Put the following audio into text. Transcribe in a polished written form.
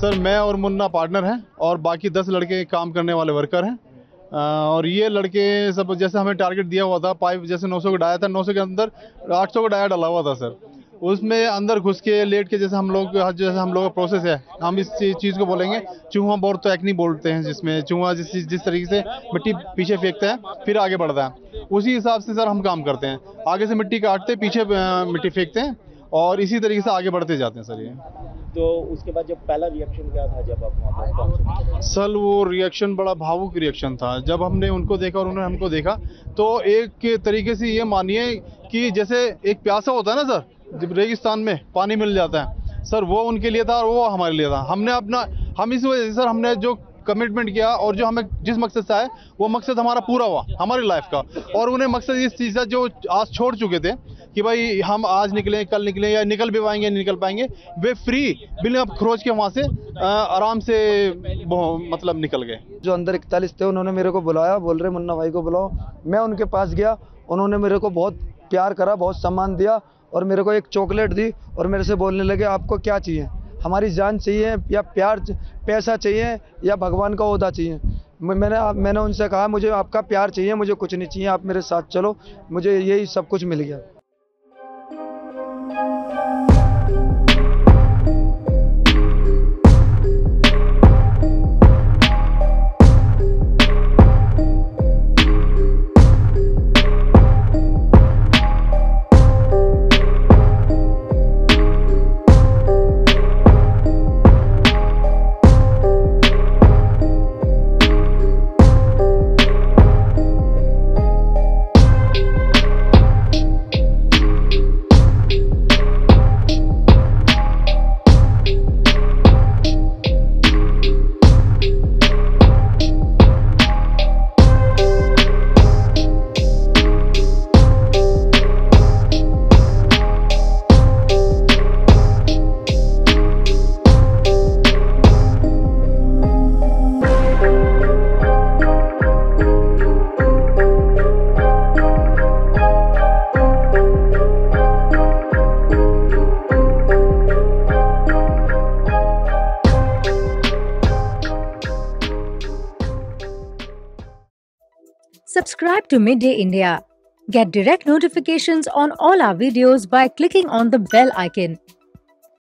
Sir मैं और Munna partner हैं और बाकी 10 लड़के काम करने वाले वर्कर हैं। और ये लड़के सब जैसे हमें टारगेट दिया हुआ था, पाइप जैसे 900 का डाया था, 900 के अंदर 800 का डाया डाला हुआ था सर। उसमें अंदर घुस के लेट के जैसे हम लोग का प्रोसेस है, हम इस चीज़ को बोलेंगे चूहा बोर तो एक्नी बोलते हैं, जिसमें चूहा जिस तरीके से मिट्टी पीछे फेंकता है फिर आगे बढ़ता है, उसी हिसाब से सर हम काम करते हैं। आगे से मिट्टी काटते, पीछे मिट्टी फेंकते हैं और इसी तरीके से आगे बढ़ते जाते हैं सर। ये तो उसके बाद जब पहला रिएक्शन क्या था जब आप वहाँ पर पहुँचे? सर वो रिएक्शन बड़ा भावुक रिएक्शन था। जब हमने उनको देखा और उन्होंने हमको देखा तो एक तरीके से ये मानिए कि जैसे एक प्यासा होता है ना सर, जब रेगिस्तान में पानी मिल जाता है सर, वो उनके लिए था और वो हमारे लिए था। हम इस वजह से सर हमने जो कमिटमेंट किया और जो हमें जिस मकसद से आए वो मकसद हमारा पूरा हुआ हमारी लाइफ का। और उन्हें मकसद इस चीज़ का जो आज छोड़ चुके थे कि भाई हम आज निकलें कल निकलें या निकल भी पाएंगे नहीं निकल पाएंगे, वे फ्री बिना खरोच के वहाँ से आराम से मतलब निकल गए। जो अंदर 41 थे उन्होंने मेरे को बुलाया, बोल रहे मुन्ना भाई को बुलाओ। मैं उनके पास गया, उन्होंने मेरे को बहुत प्यार करा, बहुत सम्मान दिया और मेरे को एक चॉकलेट दी और मेरे से बोलने लगे आपको क्या चाहिए, हमारी जान चाहिए या प्यार पैसा चाहिए या भगवान का ओहदा चाहिए। मैंने उनसे कहा मुझे आपका प्यार चाहिए, मुझे कुछ नहीं चाहिए, आप मेरे साथ चलो। मुझे यही सब कुछ मिल गया। Subscribe to Midday India. Get direct notifications on all our videos by clicking on the bell icon.